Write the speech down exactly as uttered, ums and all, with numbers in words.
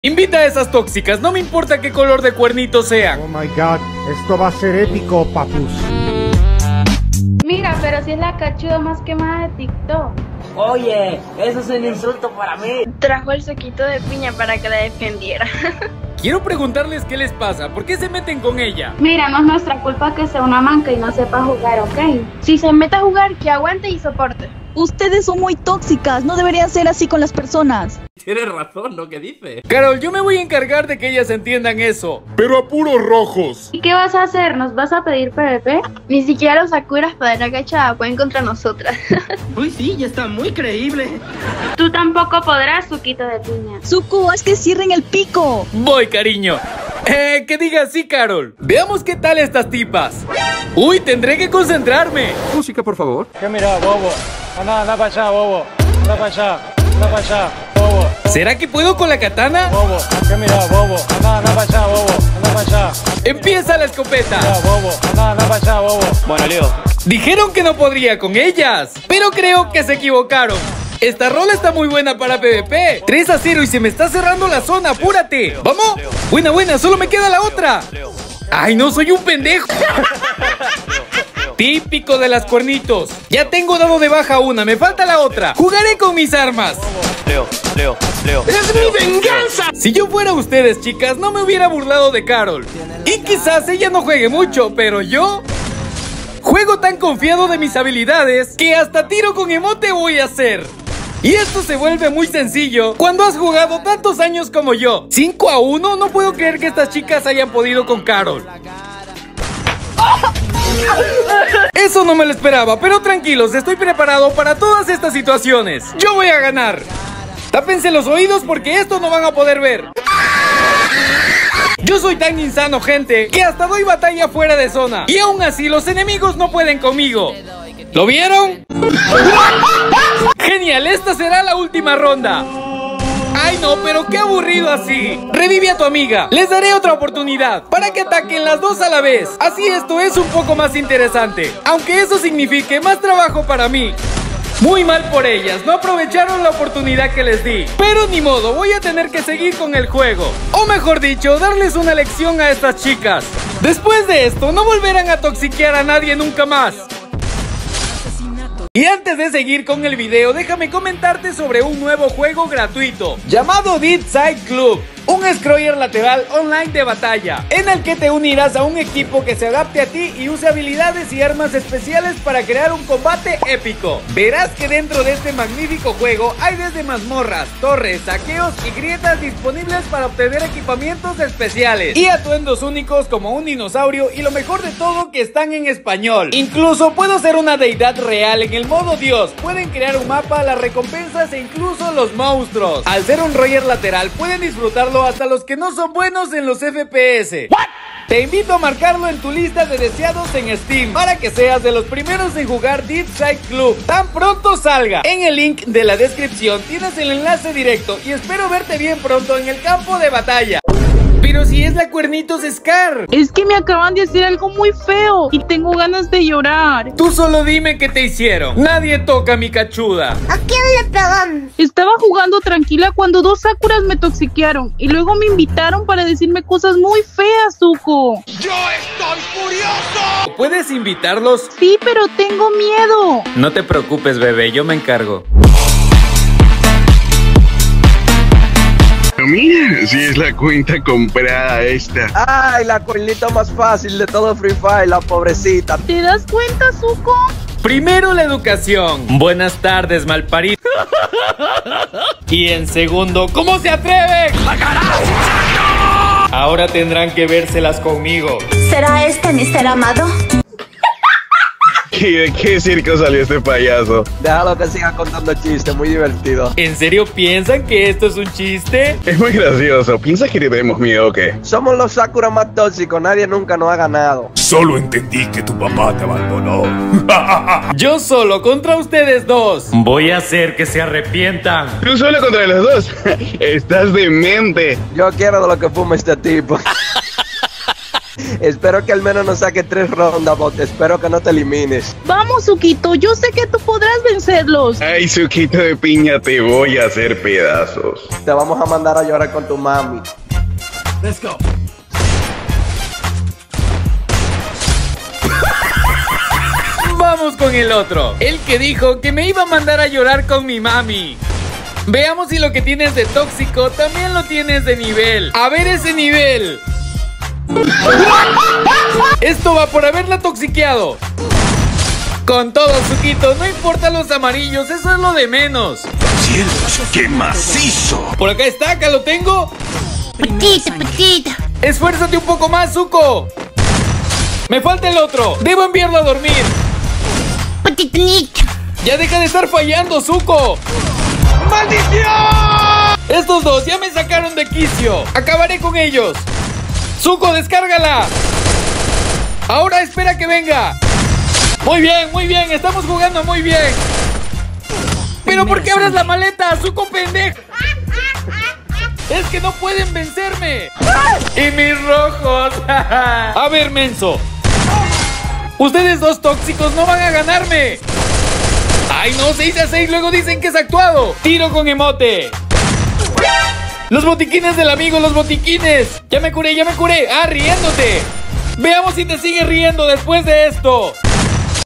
Invita a esas tóxicas, no me importa qué color de cuernito sean. Oh my god, esto va a ser épico, papus. Mira, pero si es la cachuda más quemada de TikTok. Oye, eso es un insulto para mí. Trajo el sequito de piña para que la defendiera. Quiero preguntarles qué les pasa, ¿por qué se meten con ella? Mira, no es nuestra culpa que sea una manca y no sepa jugar, ¿ok? Si se mete a jugar, que aguante y soporte. Ustedes son muy tóxicas, no deberían ser así con las personas. Tienes razón lo que dice. Carol, yo me voy a encargar de que ellas entiendan eso. Pero a puros rojos. ¿Y qué vas a hacer? ¿Nos vas a pedir P V P? Ni siquiera los Sakuras para la agachada pueden contra nosotras. Uy, sí, ya está muy creíble. Tú tampoco podrás, suquito de piña. Suku, es que cierren el pico. Voy, cariño. Eh, que diga así, Carol. Veamos qué tal estas tipas. Uy, tendré que concentrarme. Música, por favor. ¿Qué mira, bobo? Anda, anda para allá, bobo. Anda para allá, anda para allá, bobo. ¿Será que puedo con la katana? Bobo, ¿qué mira, bobo? Anda, anda para allá, bobo. Anda para allá. Empieza la escopeta. Mira, bobo. Anda, anda para allá, bobo. Bueno, Leo. Dijeron que no podría con ellas, pero creo que se equivocaron. Esta rola está muy buena para P V P. tres a cero y se me está cerrando la zona, apúrate. ¿Vamos? Buena, buena, solo me queda la otra. Ay, no, soy un pendejo. Típico de las cuernitos. Ya tengo dado de baja una, me falta la otra. Jugaré con mis armas. Leo, Leo, Leo. ¡Es mi venganza! Si yo fuera ustedes, chicas, no me hubiera burlado de Carol. Y quizás ella no juegue mucho, pero yo... juego tan confiado de mis habilidades que hasta tiro con emote voy a hacer. Y esto se vuelve muy sencillo cuando has jugado tantos años como yo. cinco a uno, no puedo creer que estas chicas hayan podido con Carol. Eso no me lo esperaba, pero tranquilos, estoy preparado para todas estas situaciones. Yo voy a ganar. Tápense los oídos porque esto no van a poder ver. Yo soy tan insano, gente, que hasta doy batalla fuera de zona. Y aún así los enemigos no pueden conmigo. ¿Lo vieron? Genial, esta será la última ronda. Ay no, pero qué aburrido así. Revive a tu amiga, les daré otra oportunidad para que ataquen las dos a la vez. Así esto es un poco más interesante, aunque eso signifique más trabajo para mí. Muy mal por ellas, no aprovecharon la oportunidad que les di. Pero ni modo, voy a tener que seguir con el juego. O mejor dicho, darles una lección a estas chicas. Después de esto, no volverán a toxiquear a nadie nunca más. Y antes de seguir con el video, déjame comentarte sobre un nuevo juego gratuito llamado Dead Side Club. Un scroller lateral online de batalla, en el que te unirás a un equipo que se adapte a ti y use habilidades y armas especiales para crear un combate épico. Verás que dentro de este magnífico juego hay desde mazmorras, torres, saqueos y grietas disponibles para obtener equipamientos especiales y atuendos únicos como un dinosaurio, y lo mejor de todo que están en español. Incluso puedo ser una deidad real en el modo Dios, pueden crear un mapa, las recompensas e incluso los monstruos. Al ser un roller lateral pueden disfrutarlo hasta los que no son buenos en los F P S. ¿What? Te invito a marcarlo en tu lista de deseados en Steam para que seas de los primeros en jugar Dead Side Club tan pronto salga. En el link de la descripción tienes el enlace directo y espero verte bien pronto en el campo de batalla. Pero si es la Cuernitos Scar. Es que me acaban de hacer algo muy feo y tengo ganas de llorar. Tú solo dime qué te hicieron. Nadie toca mi cachuda. ¿A quién le pegan? Estaba jugando tranquila cuando dos Sakuras me toxiquearon y luego me invitaron para decirme cosas muy feas, Zuko. ¡Yo estoy furioso! ¿Puedes invitarlos? Sí, pero tengo miedo. No te preocupes, bebé, yo me encargo. Mira, si es la cuenta comprada esta. Ay, la cuernita más fácil de todo Free Fire, la pobrecita. ¿Te das cuenta, Zuko? Primero la educación. Buenas tardes, malparido. Y en segundo, ¿cómo se atreven? Ahora tendrán que vérselas conmigo. ¿Será este mister Amado? ¿Y de qué circo salió este payaso? Déjalo que siga contando chistes, muy divertido. ¿En serio piensan que esto es un chiste? Es muy gracioso. ¿Piensas que le tenemos miedo o qué? Somos los Sakura más tóxicos, nadie nunca nos ha ganado. Solo entendí que tu papá te abandonó. Yo solo contra ustedes dos. Voy a hacer que se arrepientan. ¿Tú solo contra los dos? Estás demente. Yo quiero de lo que fuma este tipo. Espero que al menos nos saque tres rondas, bot. Espero que no te elimines. Vamos, Suquito, yo sé que tú podrás vencerlos. Ay, suquito de piña, te voy a hacer pedazos. Te vamos a mandar a llorar con tu mami. Let's go. Vamos con el otro, el que dijo que me iba a mandar a llorar con mi mami. Veamos si lo que tienes de tóxico también lo tienes de nivel. A ver ese nivel. Esto va por haberla toxiqueado. Con todo, Suquito, no importa los amarillos, eso es lo de menos. ¡Cielos, qué macizo! Por acá está, acá lo tengo. Petita, petita. Esfuérzate un poco más, Zuko. Me falta el otro, debo enviarlo a dormir. Petitanito. Ya deja de estar fallando, Zuko. ¡Maldición! Estos dos ya me sacaron de quicio. Acabaré con ellos. Zuko, descárgala. Ahora espera que venga. Muy bien, muy bien, estamos jugando muy bien. ¿Pero por qué abres la maleta, Zuko pendejo? Es que no pueden vencerme. Y mis rojos. A ver, menso. Ustedes dos tóxicos no van a ganarme. Ay, no, seis a seis, luego dicen que es actuado. Tiro con emote. Los botiquines del amigo, los botiquines. Ya me curé, ya me curé. Ah, riéndote. Veamos si te sigues riendo después de esto.